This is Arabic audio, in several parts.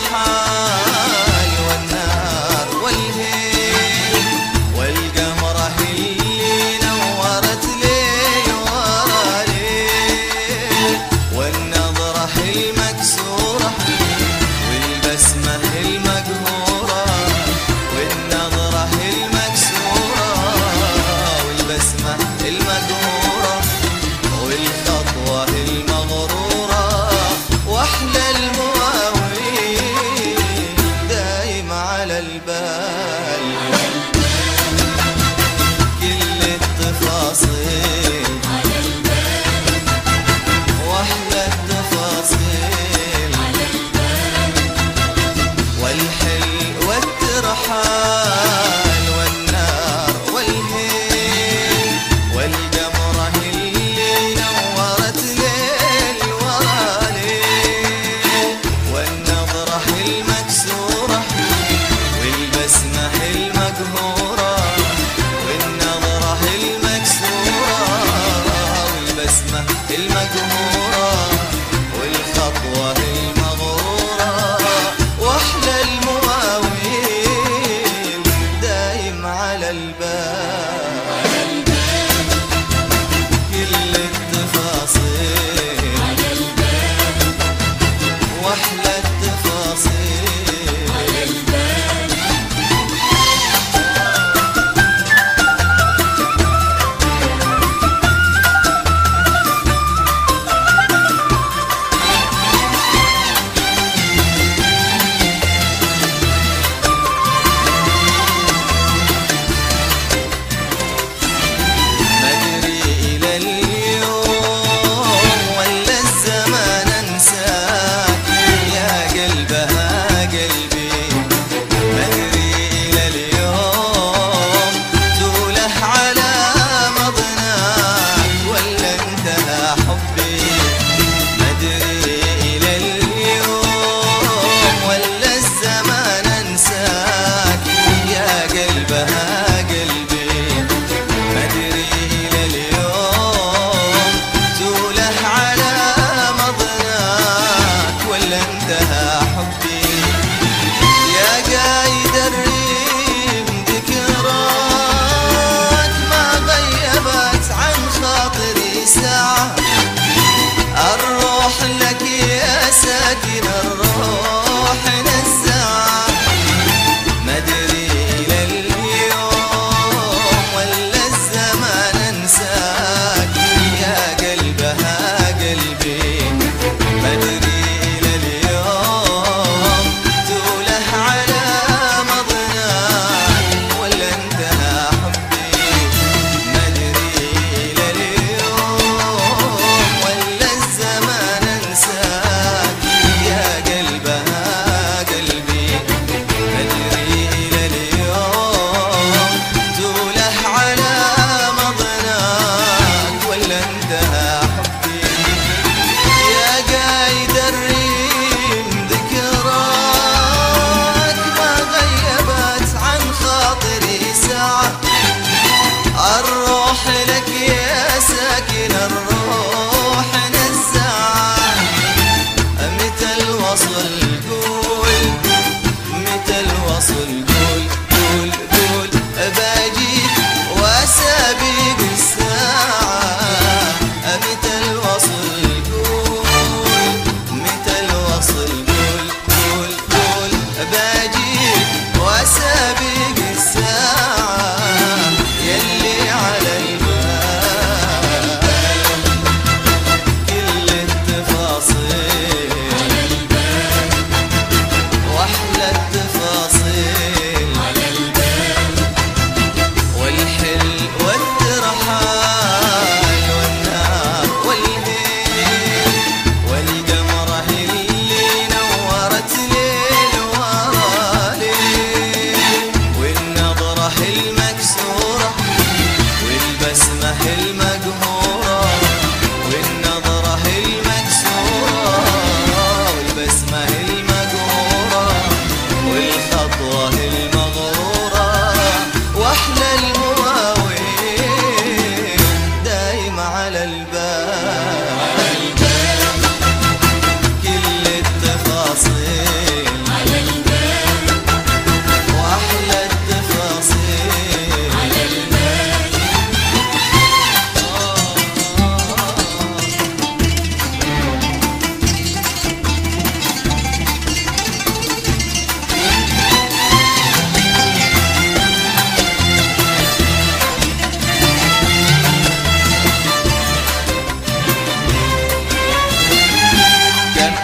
الحال والنار والهيل والقمرة اللي نورت ليل ورا ليل والنظرة المكسورة والبسمة المقهورة والنظرة المكسورة والبسمة المقهورة والخطوة المغرورة واحلى المواويل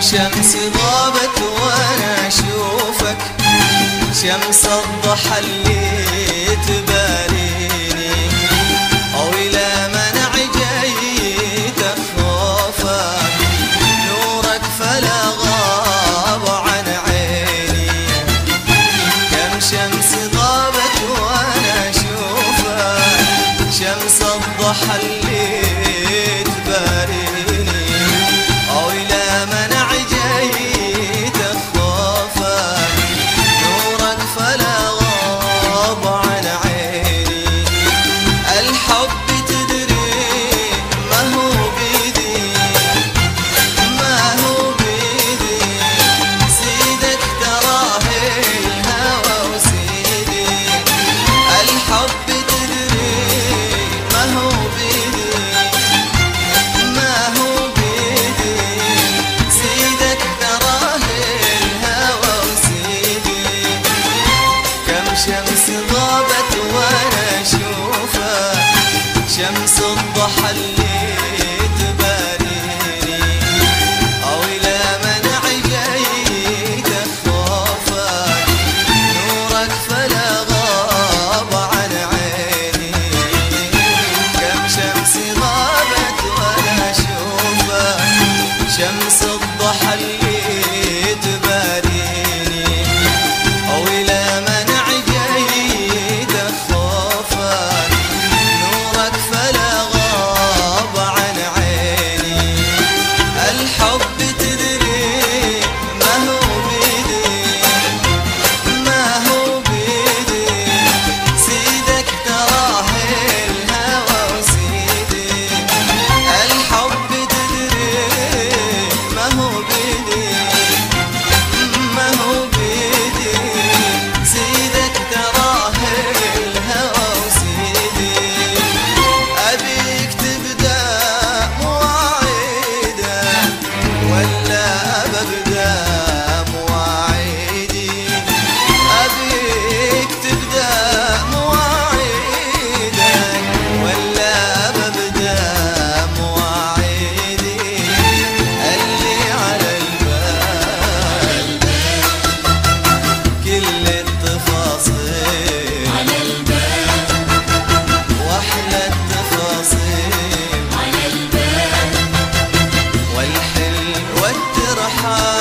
شمس غابت وانا اشوفك، شمس الضحى اللي تباريني، او الى منع جيت اخوفك، نورك فلا غاب عن عيني. كم شمس غابت وانا اشوفك، شمس الضحى اللي تباريني، او الى منع جيت اخوفك، نورك فلا غاب عن عيني. الحب تدري ما هو بيدي، ما هو بيدي، سيدك تراه الهوى وسيدي. الحب تدري ما هو بيدي، ما هو بيدي، سيدك تراه الهوى وسيدي. كم شمس غابت وانا اشوفك، شمس الضحى اللي تباريني، او الى منع جيت اخوفك، نورك فلا غاب عن عيني. كم شمس غابت وانا اشوفك، شمس الضحى اللي تباريني، او الى منع جيت اخوفك، نورك فلا غاب عن عيني. الحب تدري ما هو بيدي، ما هو بيدي، سيدك تراه الهوى وسيدي. الحب تدري ما هو بيدي، ما هو بيدي، سيدك تراه الهوى وسيدي. أبيك تبدأ مواعيدك ولا أبدأ مواعيدي، أبيك تبدأ مواعيدك ولا أبدأ مواعيدي. اللي على البال كل التفاصيل على البال، واحلى التفاصيل، على البال، والحلم والترحال